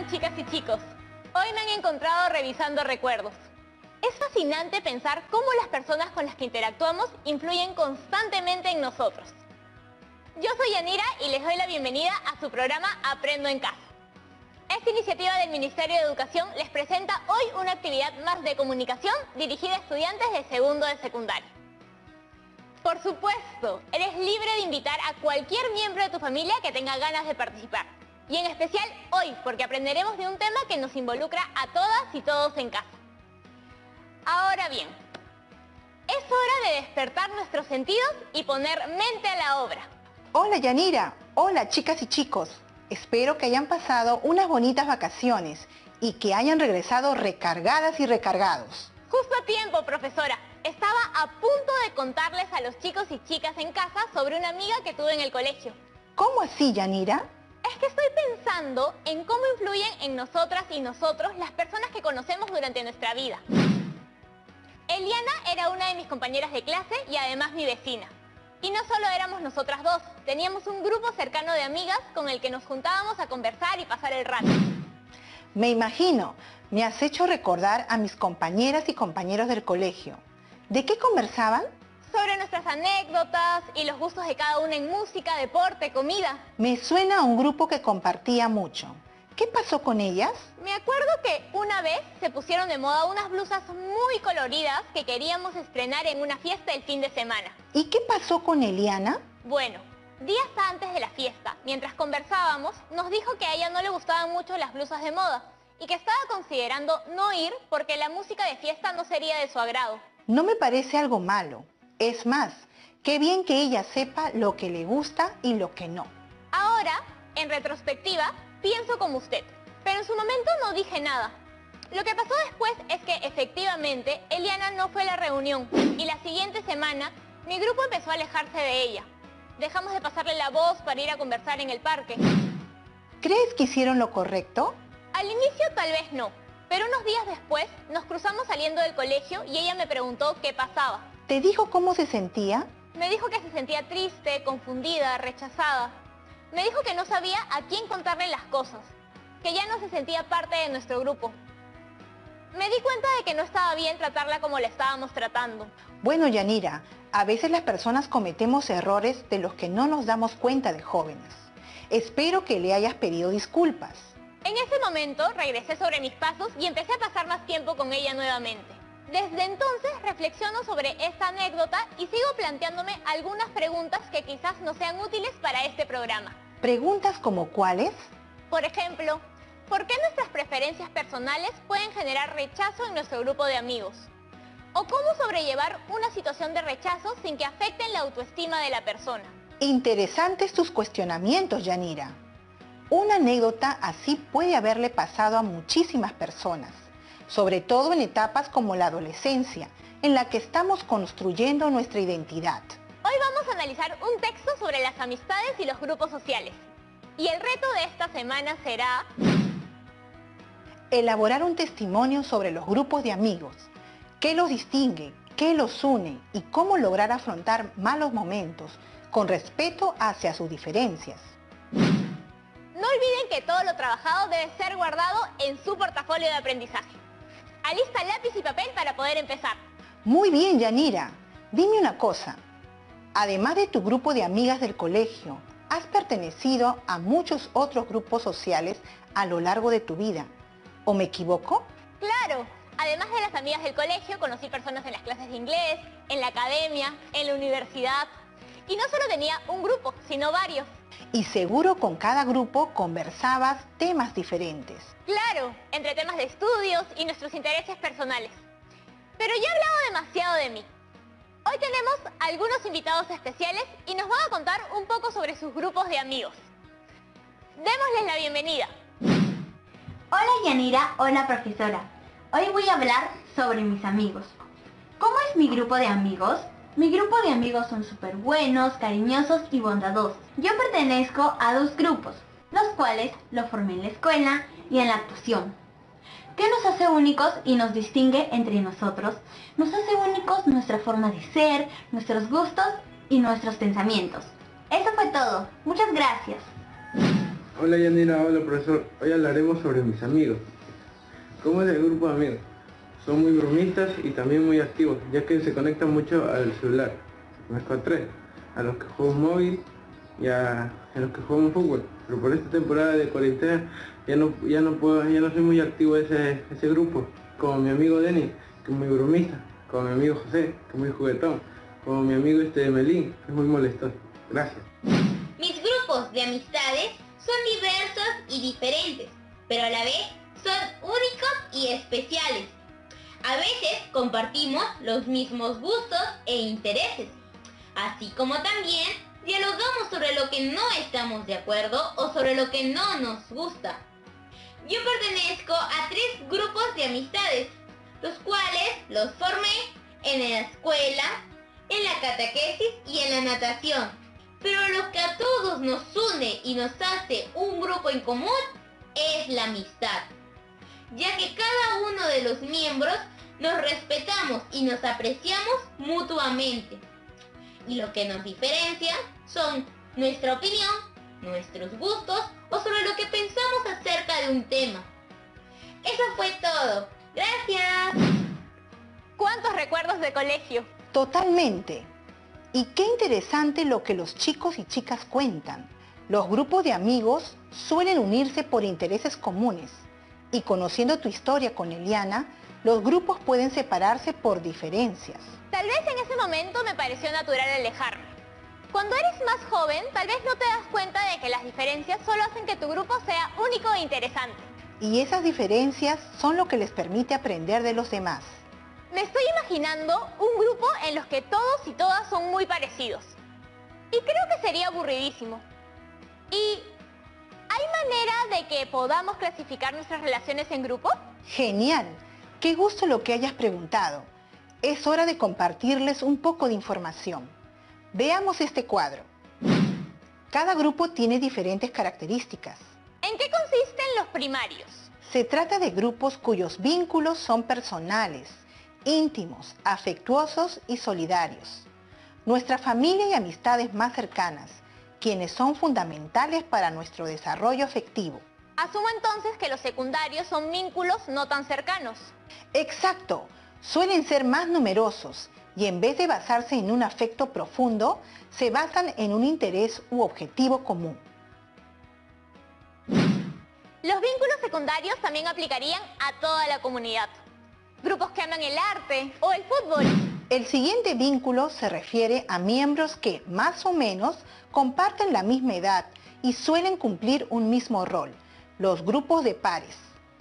están, chicas y chicos? Hoy me han encontrado revisando recuerdos. Es fascinante pensar cómo las personas con las que interactuamos influyen constantemente en nosotros. Yo soy Yanira y les doy la bienvenida a su programa Aprendo en Casa. Esta iniciativa del Ministerio de Educación les presenta hoy una actividad más de comunicación dirigida a estudiantes de segundo de secundaria. Por supuesto, eres libre de invitar a cualquier miembro de tu familia que tenga ganas de participar. Y en especial hoy, porque aprenderemos de un tema que nos involucra a todas y todos en casa. Ahora bien, es hora de despertar nuestros sentidos y poner mente a la obra. Hola Yanira, hola chicas y chicos. Espero que hayan pasado unas bonitas vacaciones y que hayan regresado recargadas y recargados. Justo a tiempo, profesora. Estaba a punto de contarles a los chicos y chicas en casa sobre una amiga que tuve en el colegio. ¿Cómo así, Yanira? Es que estoy pensando en cómo influyen en nosotras y nosotros las personas que conocemos durante nuestra vida. Eliana era una de mis compañeras de clase y además mi vecina. Y no solo éramos nosotras dos, teníamos un grupo cercano de amigas con el que nos juntábamos a conversar y pasar el rato. Me imagino, me has hecho recordar a mis compañeras y compañeros del colegio. ¿De qué conversaban? Sobre nuestras anécdotas y los gustos de cada una en música, deporte, comida. Me suena a un grupo que compartía mucho. ¿Qué pasó con ellas? Me acuerdo que una vez se pusieron de moda unas blusas muy coloridas que queríamos estrenar en una fiesta el fin de semana. ¿Y qué pasó con Eliana? Bueno, días antes de la fiesta, mientras conversábamos, nos dijo que a ella no le gustaban mucho las blusas de moda y que estaba considerando no ir porque la música de fiesta no sería de su agrado. No me parece algo malo. Es más, qué bien que ella sepa lo que le gusta y lo que no. Ahora, en retrospectiva, pienso como usted, pero en su momento no dije nada. Lo que pasó después es que efectivamente Eliana no fue a la reunión y la siguiente semana mi grupo empezó a alejarse de ella. Dejamos de pasarle la voz para ir a conversar en el parque. ¿Crees que hicieron lo correcto? Al inicio tal vez no, pero unos días después nos cruzamos saliendo del colegio y ella me preguntó qué pasaba. ¿Te dijo cómo se sentía? Me dijo que se sentía triste, confundida, rechazada. Me dijo que no sabía a quién contarle las cosas, que ya no se sentía parte de nuestro grupo. Me di cuenta de que no estaba bien tratarla como la estábamos tratando. Bueno, Yanira, a veces las personas cometemos errores de los que no nos damos cuenta de jóvenes. Espero que le hayas pedido disculpas. En ese momento regresé sobre mis pasos y empecé a pasar más tiempo con ella nuevamente. Desde entonces reflexiono sobre esta anécdota y sigo planteándome algunas preguntas que quizás no sean útiles para este programa. ¿Preguntas como cuáles? Por ejemplo, ¿por qué nuestras preferencias personales pueden generar rechazo en nuestro grupo de amigos? ¿O cómo sobrellevar una situación de rechazo sin que afecten la autoestima de la persona? Interesantes tus cuestionamientos, Yanira. Una anécdota así puede haberle pasado a muchísimas personas, sobre todo en etapas como la adolescencia, en la que estamos construyendo nuestra identidad. Hoy vamos a analizar un texto sobre las amistades y los grupos sociales. Y el reto de esta semana será elaborar un testimonio sobre los grupos de amigos, qué los distingue, qué los une y cómo lograr afrontar malos momentos con respeto hacia sus diferencias. No olviden que todo lo trabajado debe ser guardado en su portafolio de aprendizaje. Alista lápiz y papel para poder empezar. Muy bien, Yanira. Dime una cosa. Además de tu grupo de amigas del colegio, has pertenecido a muchos otros grupos sociales a lo largo de tu vida. ¿O me equivoco? Claro. Además de las amigas del colegio, conocí personas en las clases de inglés, en la academia, en la universidad. Y no solo tenía un grupo, sino varios. Y seguro con cada grupo conversabas temas diferentes. Claro, entre temas de estudios y nuestros intereses personales. Pero ya he hablado demasiado de mí. Hoy tenemos algunos invitados especiales y nos van a contar un poco sobre sus grupos de amigos. Démosles la bienvenida. Hola Yanira, hola profesora. Hoy voy a hablar sobre mis amigos. ¿Cómo es mi grupo de amigos? Mi grupo de amigos son súper buenos, cariñosos y bondadosos. Yo pertenezco a dos grupos, los cuales lo formé en la escuela y en la actuación. ¿Qué nos hace únicos y nos distingue entre nosotros? Nos hace únicos nuestra forma de ser, nuestros gustos y nuestros pensamientos. Eso fue todo. Muchas gracias. Hola Yanira, hola profesor. Hoy hablaremos sobre mis amigos. ¿Cómo es el grupo de amigos? Son muy bromistas y también muy activos, ya que se conectan mucho al celular. Conozco a 3, a los que juegan móvil y a los que juegan fútbol. Pero por esta temporada de cuarentena ya no soy muy activo ese grupo. Como mi amigo Denis, que es muy bromista, como mi amigo José, que es muy juguetón, como mi amigo Melín, que es muy molestoso. Gracias. Mis grupos de amistades son diversos y diferentes, pero a la vez son únicos y especiales. A veces compartimos los mismos gustos e intereses, así como también dialogamos sobre lo que no estamos de acuerdo o sobre lo que no nos gusta. Yo pertenezco a 3 grupos de amistades, los cuales los formé en la escuela, en la catequesis y en la natación. Pero lo que a todos nos une y nos hace un grupo en común es la amistad, ya que cada uno de los miembros nos respetamos y nos apreciamos mutuamente. Y lo que nos diferencia son nuestra opinión, nuestros gustos o sobre lo que pensamos acerca de un tema. Eso fue todo. ¡Gracias! ¿Cuántos recuerdos de colegio? Totalmente. Y qué interesante lo que los chicos y chicas cuentan. Los grupos de amigos suelen unirse por intereses comunes. Y conociendo tu historia con Eliana, los grupos pueden separarse por diferencias. Tal vez en ese momento me pareció natural alejarme. Cuando eres más joven, tal vez no te das cuenta de que las diferencias solo hacen que tu grupo sea único e interesante. Y esas diferencias son lo que les permite aprender de los demás. Me estoy imaginando un grupo en los que todos y todas son muy parecidos. Y creo que sería aburridísimo. ¿Y hay manera de que podamos clasificar nuestras relaciones en grupo? Genial. Qué gusto lo que hayas preguntado. Es hora de compartirles un poco de información. Veamos este cuadro. Cada grupo tiene diferentes características. ¿En qué consisten los primarios? Se trata de grupos cuyos vínculos son personales, íntimos, afectuosos y solidarios. Nuestra familia y amistades más cercanas, quienes son fundamentales para nuestro desarrollo afectivo. Asumo entonces que los secundarios son vínculos no tan cercanos. Exacto, suelen ser más numerosos y en vez de basarse en un afecto profundo, se basan en un interés u objetivo común. Los vínculos secundarios también aplicarían a toda la comunidad. Grupos que aman el arte o el fútbol. El siguiente vínculo se refiere a miembros que, más o menos, comparten la misma edad y suelen cumplir un mismo rol, los grupos de pares.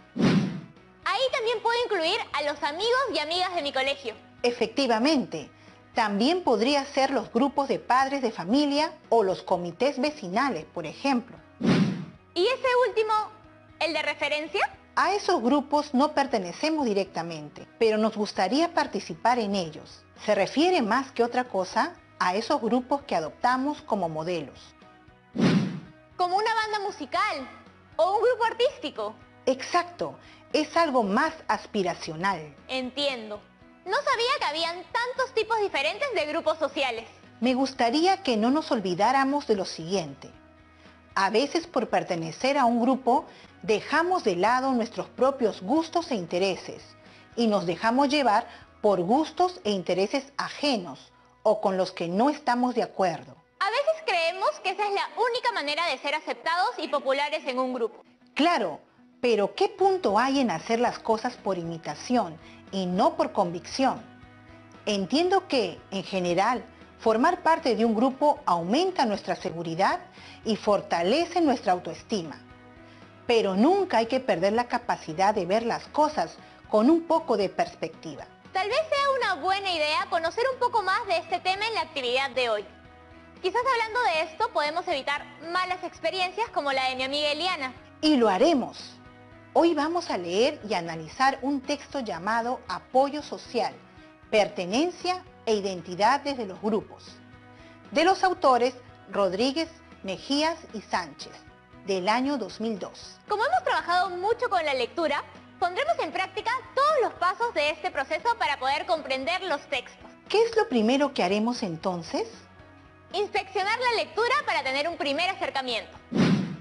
Ahí también puedo incluir a los amigos y amigas de mi colegio. Efectivamente, también podría ser los grupos de padres de familia o los comités vecinales, por ejemplo. ¿Y ese último, el de referencia? A esos grupos no pertenecemos directamente, pero nos gustaría participar en ellos. Se refiere más que otra cosa a esos grupos que adoptamos como modelos. Como una banda musical o un grupo artístico. Exacto, es algo más aspiracional. Entiendo. No sabía que habían tantos tipos diferentes de grupos sociales. Me gustaría que no nos olvidáramos de lo siguiente. A veces por pertenecer a un grupo dejamos de lado nuestros propios gustos e intereses y nos dejamos llevar por gustos e intereses ajenos o con los que no estamos de acuerdo. A veces creemos que esa es la única manera de ser aceptados y populares en un grupo. Claro, pero ¿qué punto hay en hacer las cosas por imitación y no por convicción? Entiendo que, en general, formar parte de un grupo aumenta nuestra seguridad y fortalece nuestra autoestima. Pero nunca hay que perder la capacidad de ver las cosas con un poco de perspectiva. Tal vez sea una buena idea conocer un poco más de este tema en la actividad de hoy. Quizás hablando de esto podemos evitar malas experiencias como la de mi amiga Eliana. Y lo haremos. Hoy vamos a leer y analizar un texto llamado Apoyo Social, Pertenencia e Identidad desde los Grupos, de los autores Rodríguez, Mejías y Sánchez, del año 2002. Como hemos trabajado mucho con la lectura, pondremos en práctica todos los pasos de este proceso para poder comprender los textos. ¿Qué es lo primero que haremos entonces? Inspeccionar la lectura para tener un primer acercamiento.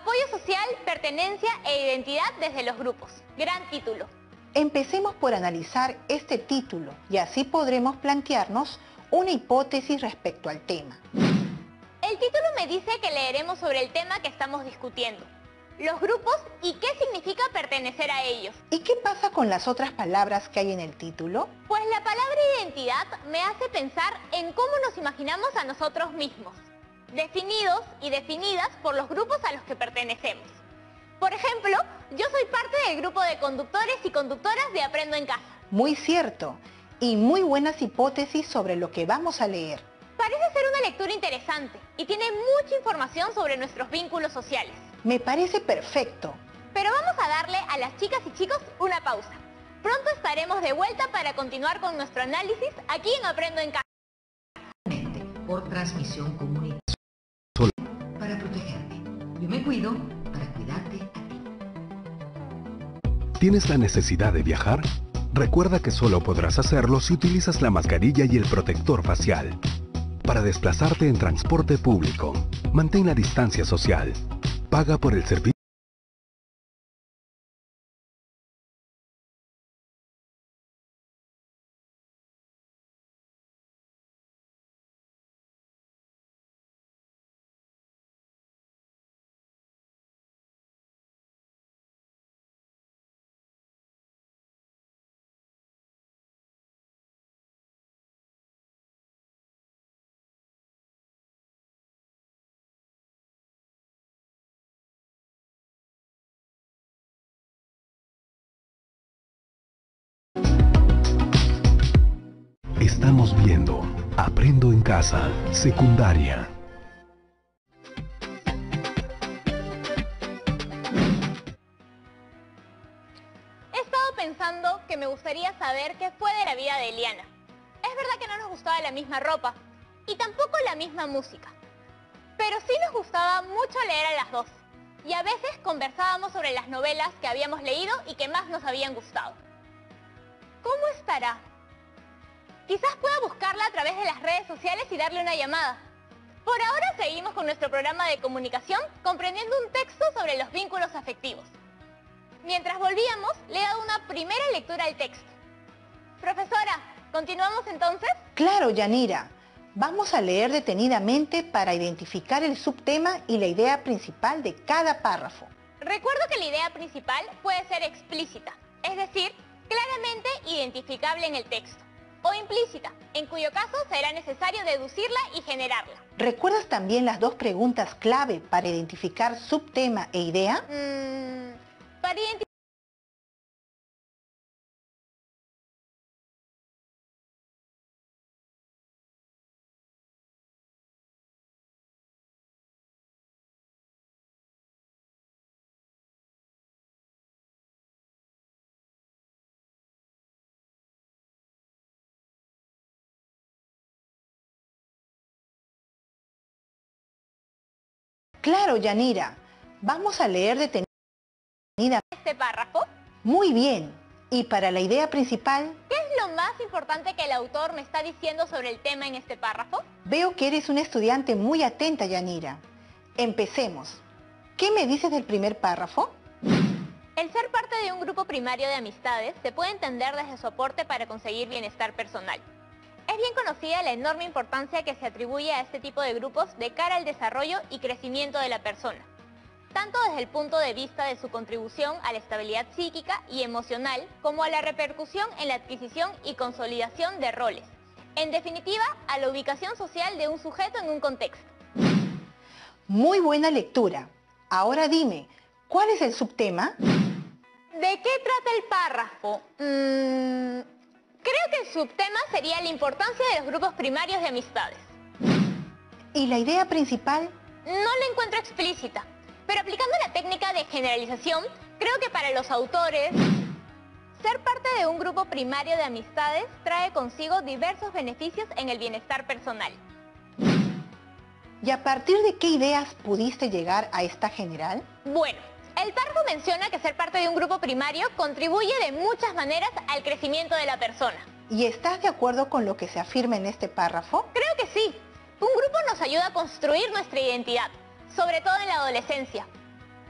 Apoyo social, pertenencia e identidad desde los grupos. Gran título. Empecemos por analizar este título y así podremos plantearnos una hipótesis respecto al tema. El título me dice que leeremos sobre el tema que estamos discutiendo, los grupos y qué significa pertenecer a ellos. ¿Y qué pasa con las otras palabras que hay en el título? Pues la palabra identidad me hace pensar en cómo nos imaginamos a nosotros mismos, definidos y definidas por los grupos a los que pertenecemos. Por ejemplo, yo soy parte del grupo de conductores y conductoras de Aprendo en Casa. Muy cierto, y muy buenas hipótesis sobre lo que vamos a leer. Parece ser una lectura interesante y tiene mucha información sobre nuestros vínculos sociales. Me parece perfecto. Pero vamos a darle a las chicas y chicos una pausa. Pronto estaremos de vuelta para continuar con nuestro análisis aquí en Aprendo en Casa. Por transmisión comunitaria. Para protegerte. Yo me cuido para cuidarte a ti. ¿Tienes la necesidad de viajar? Recuerda que solo podrás hacerlo si utilizas la mascarilla y el protector facial. Para desplazarte en transporte público, mantén la distancia social. Paga por el servicio. Estamos viendo Aprendo en Casa, secundaria. He estado pensando que me gustaría saber qué fue de la vida de Eliana. Es verdad que no nos gustaba la misma ropa y tampoco la misma música. Pero sí nos gustaba mucho leer a las dos. Y a veces conversábamos sobre las novelas que habíamos leído y que más nos habían gustado. ¿Cómo estará? Quizás pueda buscarla a través de las redes sociales y darle una llamada. Por ahora seguimos con nuestro programa de comunicación comprendiendo un texto sobre los vínculos afectivos. Mientras volvíamos, le he dado una primera lectura al texto. Profesora, ¿continuamos entonces? Claro, Yanira. Vamos a leer detenidamente para identificar el subtema y la idea principal de cada párrafo. Recuerdo que la idea principal puede ser explícita, es decir, claramente identificable en el texto, o implícita, en cuyo caso será necesario deducirla y generarla. ¿Recuerdas también las dos preguntas clave para identificar subtema e idea? Para identificar Claro, Yanira. Vamos a leer detenidamente este párrafo, muy bien. Y para la idea principal, ¿qué es lo más importante que el autor me está diciendo sobre el tema en este párrafo? veo que eres una estudiante muy atenta, Yanira. Empecemos. ¿Qué me dices del primer párrafo? El ser parte de un grupo primario de amistades se puede entender desde su aporte para conseguir bienestar personal. Es bien conocida la enorme importancia que se atribuye a este tipo de grupos de cara al desarrollo y crecimiento de la persona, tanto desde el punto de vista de su contribución a la estabilidad psíquica y emocional, como a la repercusión en la adquisición y consolidación de roles. En definitiva, a la ubicación social de un sujeto en un contexto. Muy buena lectura. Ahora dime, ¿cuál es el subtema? ¿De qué trata el párrafo? Creo que el subtema sería la importancia de los grupos primarios de amistades. ¿Y la idea principal? No la encuentro explícita, pero aplicando la técnica de generalización, creo que para los autores, ser parte de un grupo primario de amistades trae consigo diversos beneficios en el bienestar personal. ¿Y a partir de qué ideas pudiste llegar a esta general? Bueno, el párrafo menciona que ser parte de un grupo primario contribuye de muchas maneras al crecimiento de la persona. ¿Y estás de acuerdo con lo que se afirma en este párrafo? Creo que sí. Un grupo nos ayuda a construir nuestra identidad, sobre todo en la adolescencia.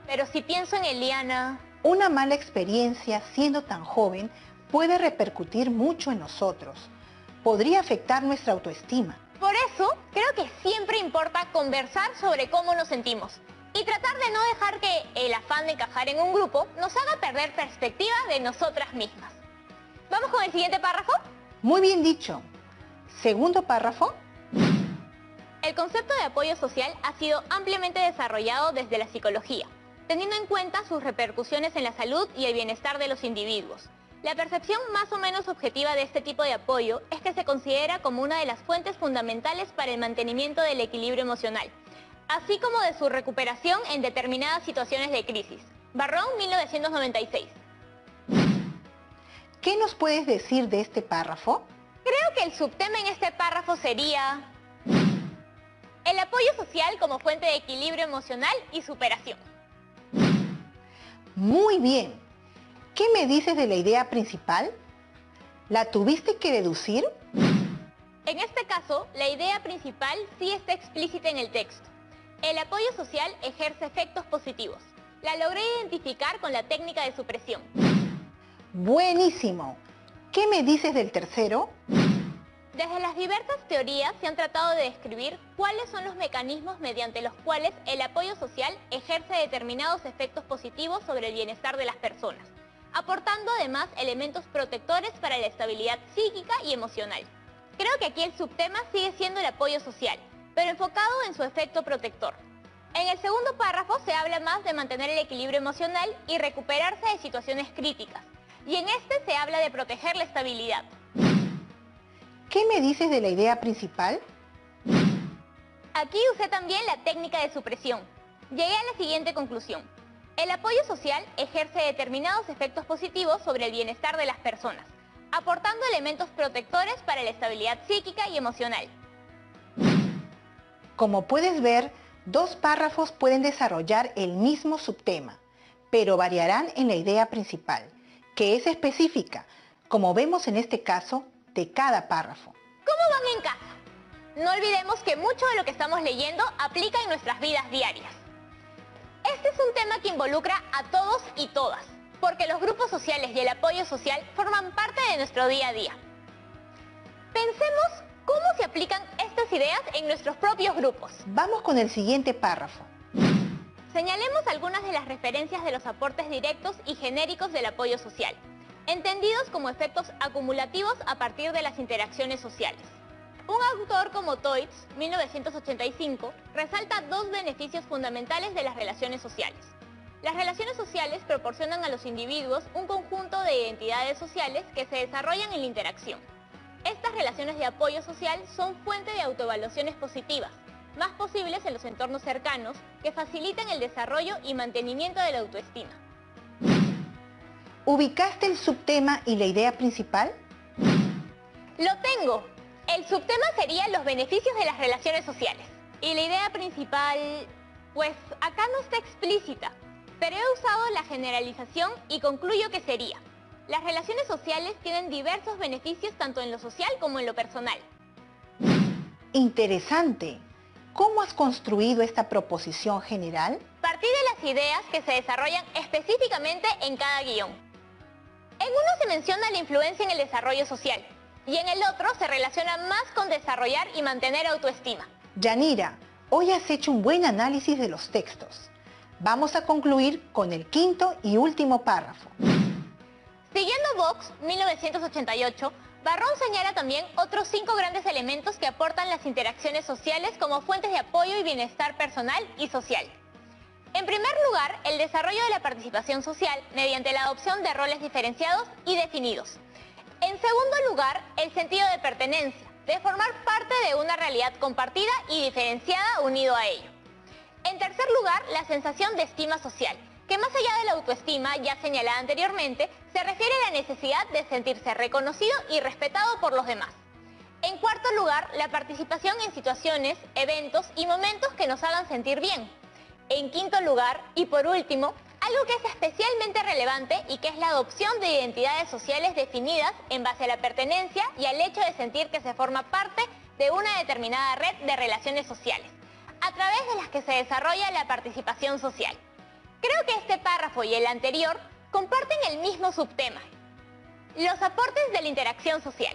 Pero si pienso en Eliana... Una mala experiencia siendo tan joven puede repercutir mucho en nosotros. Podría afectar nuestra autoestima. Por eso, creo que siempre importa conversar sobre cómo nos sentimos y tratar de no dejar que el afán de encajar en un grupo nos haga perder perspectiva de nosotras mismas. ¿Vamos con el siguiente párrafo? Muy bien dicho. Segundo párrafo. El concepto de apoyo social ha sido ampliamente desarrollado desde la psicología, teniendo en cuenta sus repercusiones en la salud y el bienestar de los individuos. La percepción más o menos objetiva de este tipo de apoyo es que se considera como una de las fuentes fundamentales para el mantenimiento del equilibrio emocional, así como de su recuperación en determinadas situaciones de crisis. Barrón, 1996. ¿Qué nos puedes decir de este párrafo? Creo que el subtema en este párrafo sería el apoyo social como fuente de equilibrio emocional y superación. Muy bien. ¿Qué me dices de la idea principal? ¿La tuviste que deducir? En este caso, la idea principal sí está explícita en el texto. El apoyo social ejerce efectos positivos. La logré identificar con la técnica de supresión. Buenísimo. ¿Qué me dices del tercero? Desde las diversas teorías se han tratado de describir cuáles son los mecanismos mediante los cuales el apoyo social ejerce determinados efectos positivos sobre el bienestar de las personas, aportando además elementos protectores para la estabilidad psíquica y emocional. Creo que aquí el subtema sigue siendo el apoyo social, pero enfocado en su efecto protector. En el segundo párrafo se habla más de mantener el equilibrio emocional y recuperarse de situaciones críticas, y en este se habla de proteger la estabilidad. ¿Qué me dices de la idea principal? Aquí usé también la técnica de supresión. Llegué a la siguiente conclusión. El apoyo social ejerce determinados efectos positivos sobre el bienestar de las personas, aportando elementos protectores para la estabilidad psíquica y emocional. Como puedes ver, dos párrafos pueden desarrollar el mismo subtema, pero variarán en la idea principal, que es específica, como vemos en este caso, de cada párrafo. ¿Cómo van en casa? No olvidemos que mucho de lo que estamos leyendo aplica en nuestras vidas diarias. Este es un tema que involucra a todos y todas, porque los grupos sociales y el apoyo social forman parte de nuestro día a día. Pensemos cómo se aplican estas ideas en nuestros propios grupos. Vamos con el siguiente párrafo. Señalemos algunas de las referencias de los aportes directos y genéricos del apoyo social, entendidos como efectos acumulativos a partir de las interacciones sociales. Un autor como Toitz, 1985, resalta dos beneficios fundamentales de las relaciones sociales. Las relaciones sociales proporcionan a los individuos un conjunto de identidades sociales que se desarrollan en la interacción. Estas relaciones de apoyo social son fuente de autoevaluaciones positivas, más posibles en los entornos cercanos, que facilitan el desarrollo y mantenimiento de la autoestima. ¿Ubicaste el subtema y la idea principal? ¡Lo tengo! El subtema sería los beneficios de las relaciones sociales. Y la idea principal, pues acá no está explícita, pero he usado la generalización y concluyo que sería: las relaciones sociales tienen diversos beneficios tanto en lo social como en lo personal. Interesante. ¿Cómo has construido esta proposición general? Partí de las ideas que se desarrollan específicamente en cada guión. En uno se menciona la influencia en el desarrollo social, y en el otro se relaciona más con desarrollar y mantener autoestima. Yanira, hoy has hecho un buen análisis de los textos. Vamos a concluir con el quinto y último párrafo. Siguiendo Vox, 1988, Barrón señala también otros 5 grandes elementos que aportan las interacciones sociales como fuentes de apoyo y bienestar personal y social. En primer lugar, el desarrollo de la participación social mediante la adopción de roles diferenciados y definidos. En segundo lugar, el sentido de pertenencia, de formar parte de una realidad compartida y diferenciada unido a ello. En tercer lugar, la sensación de estima social, que más allá de la autoestima ya señalada anteriormente, se refiere a la necesidad de sentirse reconocido y respetado por los demás. En cuarto lugar, la participación en situaciones, eventos y momentos que nos hagan sentir bien. En quinto lugar, y por último, algo que es especialmente relevante y que es la adopción de identidades sociales definidas en base a la pertenencia y al hecho de sentir que se forma parte de una determinada red de relaciones sociales, a través de las que se desarrolla la participación social. Creo que este párrafo y el anterior comparten el mismo subtema: los aportes de la interacción social.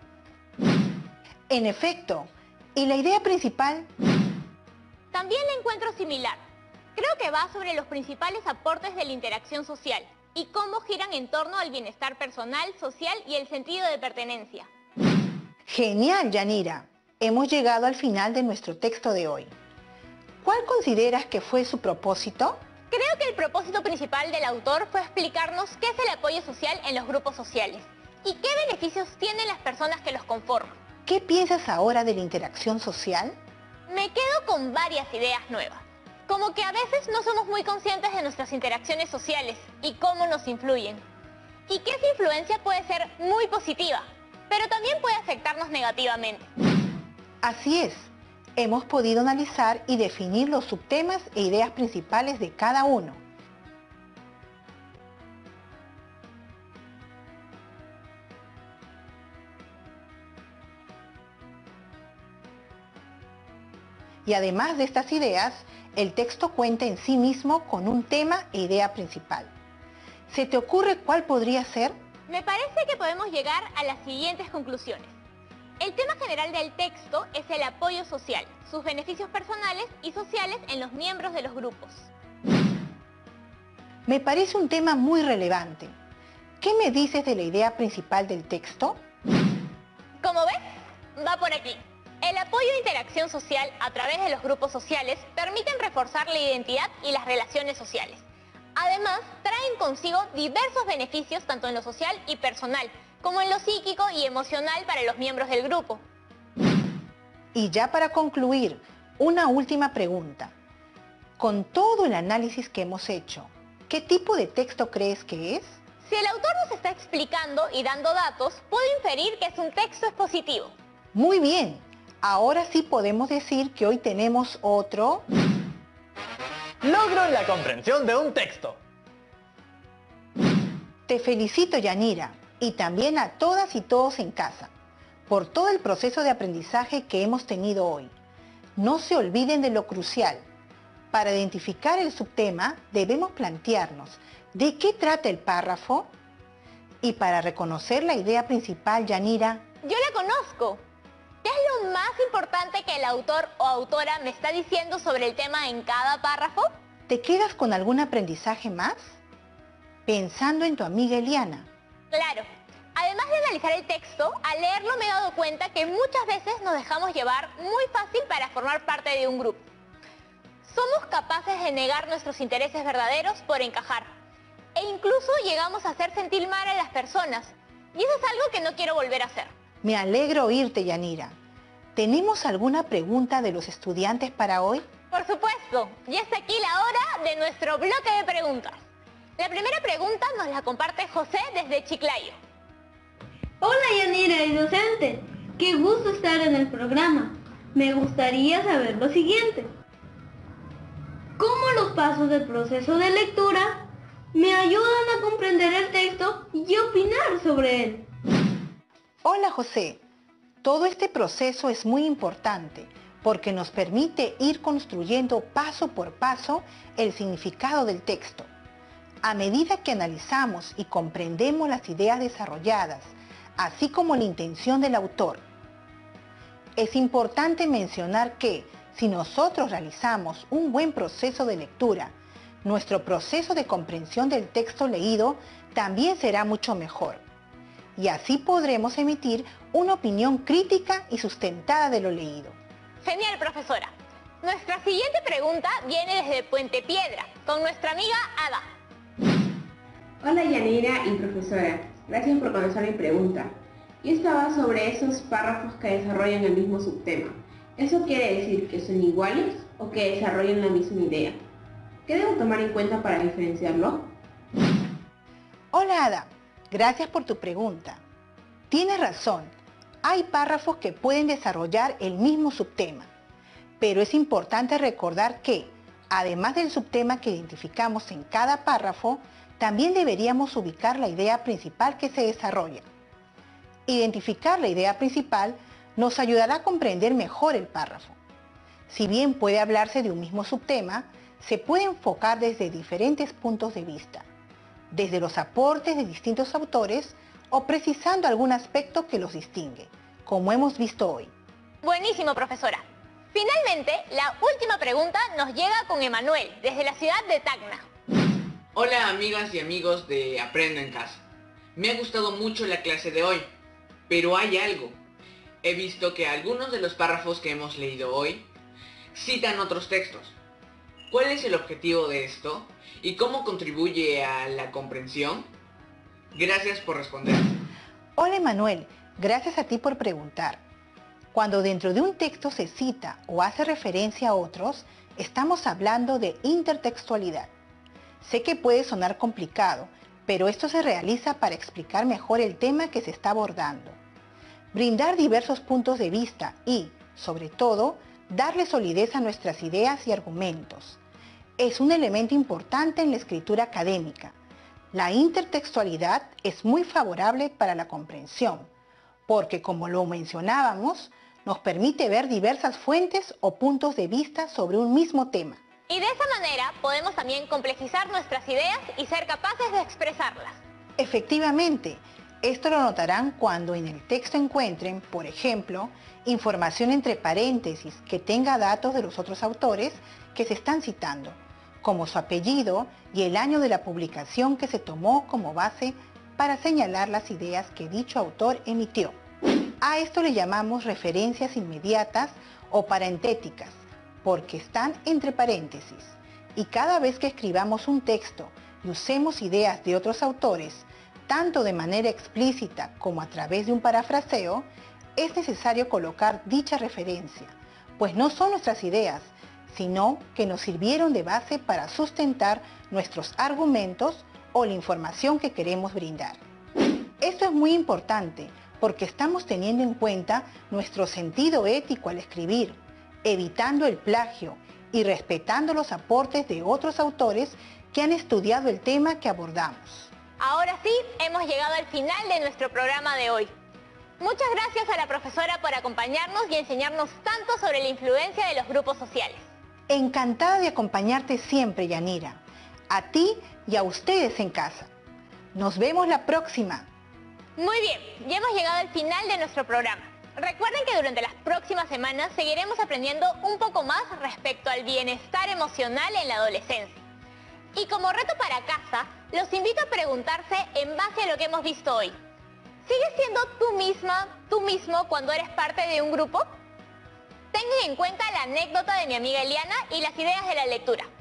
En efecto, ¿y la idea principal? También la encuentro similar. Creo que va sobre los principales aportes de la interacción social y cómo giran en torno al bienestar personal, social y el sentido de pertenencia. Genial, Yanira. Hemos llegado al final de nuestro texto de hoy. ¿Cuál consideras que fue su propósito? Creo que el propósito principal del autor fue explicarnos qué es el apoyo social en los grupos sociales y qué beneficios tienen las personas que los conforman. ¿Qué piensas ahora de la interacción social? Me quedo con varias ideas nuevas, como que a veces no somos muy conscientes de nuestras interacciones sociales y cómo nos influyen, y que esa influencia puede ser muy positiva, pero también puede afectarnos negativamente. Así es, hemos podido analizar y definir los subtemas e ideas principales de cada uno. Y además de estas ideas, el texto cuenta en sí mismo con un tema e idea principal. ¿Se te ocurre cuál podría ser? Me parece que podemos llegar a las siguientes conclusiones. El tema general del texto es el apoyo social, sus beneficios personales y sociales en los miembros de los grupos. Me parece un tema muy relevante. ¿Qué me dices de la idea principal del texto? Como ves, va por aquí. El apoyo e interacción social a través de los grupos sociales permiten reforzar la identidad y las relaciones sociales. Además, traen consigo diversos beneficios tanto en lo social y personal, como en lo psíquico y emocional para los miembros del grupo. Y ya para concluir, una última pregunta. Con todo el análisis que hemos hecho, ¿qué tipo de texto crees que es? Si el autor nos está explicando y dando datos, puedo inferir que es un texto expositivo. Muy bien, ahora sí podemos decir que hoy tenemos otro logro en la comprensión de un texto. Te felicito, Yanira, y también a todas y todos en casa, por todo el proceso de aprendizaje que hemos tenido hoy. No se olviden de lo crucial. Para identificar el subtema, debemos plantearnos ¿de qué trata el párrafo? Y para reconocer la idea principal, Yanira, Yo la conozco. ¿Qué es lo más importante que el autor o autora me está diciendo sobre el tema en cada párrafo? ¿te quedas con algún aprendizaje más? Pensando en tu amiga Eliana. Claro. Además de analizar el texto, al leerlo me he dado cuenta que muchas veces nos dejamos llevar muy fácil para formar parte de un grupo. Somos capaces de negar nuestros intereses verdaderos por encajar. E incluso llegamos a hacer sentir mal a las personas. Y eso es algo que no quiero volver a hacer. Me alegro oírte, Yanira. ¿Tenemos alguna pregunta de los estudiantes para hoy? Por supuesto, ya está aquí la hora de nuestro bloque de preguntas. La primera pregunta nos la comparte José desde Chiclayo. Hola Yanira y docente, qué gusto estar en el programa. Me gustaría saber lo siguiente. ¿Cómo los pasos del proceso de lectura me ayudan a comprender el texto y opinar sobre él? Hola, José. Todo este proceso es muy importante porque nos permite ir construyendo paso por paso el significado del texto. A medida que analizamos y comprendemos las ideas desarrolladas, así como la intención del autor. Es importante mencionar que, si nosotros realizamos un buen proceso de lectura, nuestro proceso de comprensión del texto leído también será mucho mejor. Y así podremos emitir una opinión crítica y sustentada de lo leído. Genial, profesora. Nuestra siguiente pregunta viene desde Puente Piedra, con nuestra amiga Ada. Hola Yanira y profesora, gracias por conocer mi pregunta. Y esta va sobre esos párrafos que desarrollan el mismo subtema. ¿Eso quiere decir que son iguales o que desarrollan la misma idea? ¿Qué debo tomar en cuenta para diferenciarlo? Hola Ada, gracias por tu pregunta. Tienes razón, hay párrafos que pueden desarrollar el mismo subtema, pero es importante recordar que, además del subtema que identificamos en cada párrafo, también deberíamos ubicar la idea principal que se desarrolla. Identificar la idea principal nos ayudará a comprender mejor el párrafo. Si bien puede hablarse de un mismo subtema, se puede enfocar desde diferentes puntos de vista, desde los aportes de distintos autores o precisando algún aspecto que los distingue, como hemos visto hoy. Buenísimo, profesora. Finalmente, la última pregunta nos llega con Emanuel, desde la ciudad de Tacna. Hola amigas y amigos de Aprendo en Casa. Me ha gustado mucho la clase de hoy, pero hay algo. He visto que algunos de los párrafos que hemos leído hoy citan otros textos. ¿Cuál es el objetivo de esto? ¿Y cómo contribuye a la comprensión? Gracias por responder. Hola Emanuel, gracias a ti por preguntar. Cuando dentro de un texto se cita o hace referencia a otros, estamos hablando de intertextualidad. Sé que puede sonar complicado, pero esto se realiza para explicar mejor el tema que se está abordando. Brindar diversos puntos de vista y, sobre todo, darle solidez a nuestras ideas y argumentos. Es un elemento importante en la escritura académica. La intertextualidad es muy favorable para la comprensión, porque como lo mencionábamos, nos permite ver diversas fuentes o puntos de vista sobre un mismo tema. Y de esa manera podemos también complejizar nuestras ideas y ser capaces de expresarlas. Efectivamente, esto lo notarán cuando en el texto encuentren, por ejemplo, información entre paréntesis que tenga datos de los otros autores que se están citando, como su apellido y el año de la publicación que se tomó como base para señalar las ideas que dicho autor emitió. A esto le llamamos referencias inmediatas o parentéticas, porque están entre paréntesis, y cada vez que escribamos un texto y usemos ideas de otros autores, tanto de manera explícita como a través de un parafraseo, es necesario colocar dicha referencia, pues no son nuestras ideas, sino que nos sirvieron de base para sustentar nuestros argumentos o la información que queremos brindar. Esto es muy importante porque estamos teniendo en cuenta nuestro sentido ético al escribir, evitando el plagio y respetando los aportes de otros autores que han estudiado el tema que abordamos. Ahora sí, hemos llegado al final de nuestro programa de hoy. Muchas gracias a la profesora por acompañarnos y enseñarnos tanto sobre la influencia de los grupos sociales. Encantada de acompañarte siempre, Yanira. A ti y a ustedes en casa. Nos vemos la próxima. Muy bien, ya hemos llegado al final de nuestro programa. Recuerden que durante las próximas semanas seguiremos aprendiendo un poco más respecto al bienestar emocional en la adolescencia. Y como reto para casa, los invito a preguntarse en base a lo que hemos visto hoy. ¿Sigues siendo tú misma, tú mismo cuando eres parte de un grupo? Tengan en cuenta la anécdota de mi amiga Eliana y las ideas de la lectura.